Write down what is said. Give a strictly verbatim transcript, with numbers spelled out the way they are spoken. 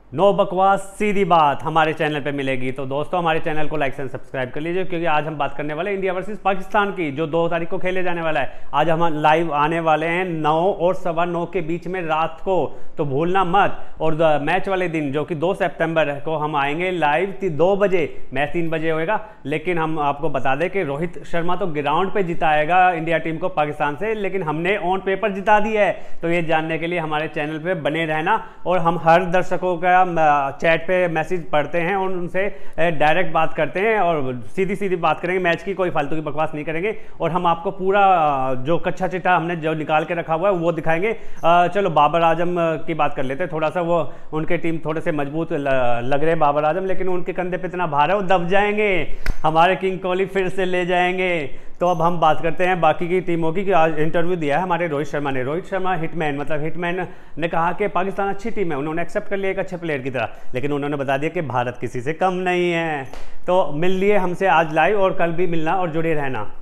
No बकवास सीधी बात हमारे चैनल पे मिलेगी। तो दोस्तों हमारे चैनल को लाइक एंड सब्सक्राइब कर लीजिए, क्योंकि आज हम बात करने वाले हैं इंडिया वर्सेस पाकिस्तान की, जो दो तारीख को खेले जाने वाला है। आज हम लाइव आने वाले हैं नौ और सवा नौ के बीच में रात को, तो भूलना मत। और मैच वाले दिन जो कि दो सितंबर को हम आएंगे लाइव दो बजे, मैच तीन बजे होएगा। लेकिन हम आपको बता दें कि रोहित शर्मा तो ग्राउंड पे जिताएगा इंडिया टीम को पाकिस्तान से, लेकिन हमने ऑन पेपर जिता दी है। तो ये जानने के लिए हमारे चैनल पे बने रहना, और हम हर दर्शकों का चैट पे मैसेज पढ़ते हैं और उनसे डायरेक्ट बात करते हैं और सीधी सीधी बात करेंगे मैच की, कोई फालतू की बकवास नहीं करेंगे। और हम आपको पूरा जो कच्चा चिट्ठा हमने जो निकाल के रखा हुआ है वो दिखाएंगे। चलो बाबर आजम की बात कर लेते हैं। थोड़ा सा वो उनके टीम थोड़े से मजबूत लग रहे हैं बाबर आजम, लेकिन उनके कंधे पे इतना भार है वो दब जाएंगे, हमारे किंग कोहली फिर से ले जाएंगे। तो अब हम बात करते हैं बाकी की टीमों की कि आज इंटरव्यू दिया है हमारे रोहित शर्मा ने। रोहित शर्मा हिटमैन, मतलब हिटमैन ने कहा कि पाकिस्तान अच्छी टीम है, उन्होंने एक्सेप्ट कर लिया एक अच्छे प्लेयर की तरह, लेकिन उन्होंने बता दिया कि भारत किसी से कम नहीं है। तो मिल लिए हमसे आज लाइव, और कल भी मिलना और जुड़े रहना।